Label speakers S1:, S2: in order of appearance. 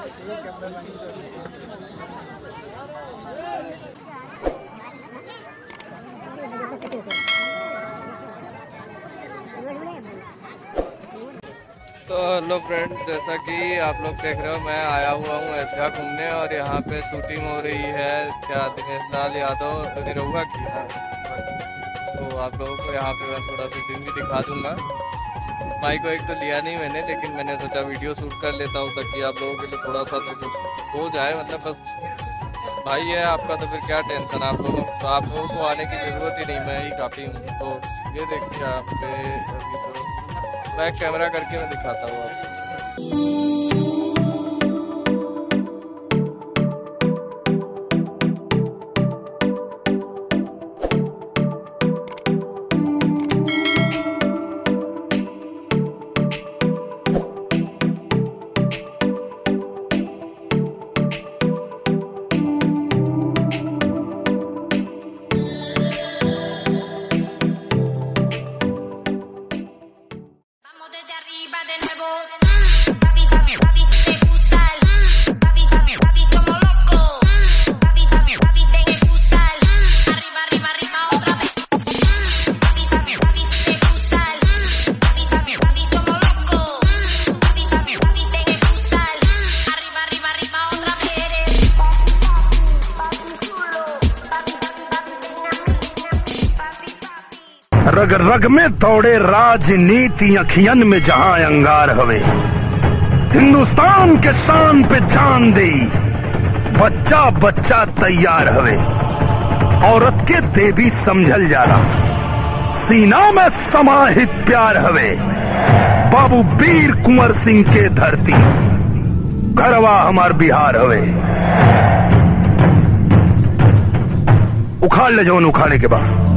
S1: तो hello friends, जैसा कि आप लोग देख रहे हो मैं आया हुआ हूँ अयोध्या घूमने और यहाँ पे शूटिंग हो रही है क्या दिनेश लाल यादव निरहुआ की है। तो आप लोगों को यहाँ पे मैं थोड़ा शूटिंग भी दिखा दूँगा। माइक को एक तो लिया नहीं मैंने, लेकिन मैंने सोचा वीडियो शूट कर लेता हूँ ताकि आप लोगों के लिए थोड़ा सा तो कुछ हो जाए। मतलब बस भाई है आपका तो फिर क्या टेंशन आप लोगों को आने की ज़रूरत ही नहीं, मैं ही काफ़ी हूँ। तो ये देखिए आप पे अभी तो बैक कैमरा करके मैं दिखाता हूँ आपको।
S2: रग रग में दौड़े राजनीति अखियन में जहां अंगार हवे, हिंदुस्तान के शान पे जान दे बच्चा बच्चा तैयार हवे। औरत के देवी समझल जाला, सीना में समाहित प्यार हवे। बाबू वीर कुंवर सिंह के धरती घरवा हमार बिहार हवे। उखाड़ ले जौन उखाड़े के बाद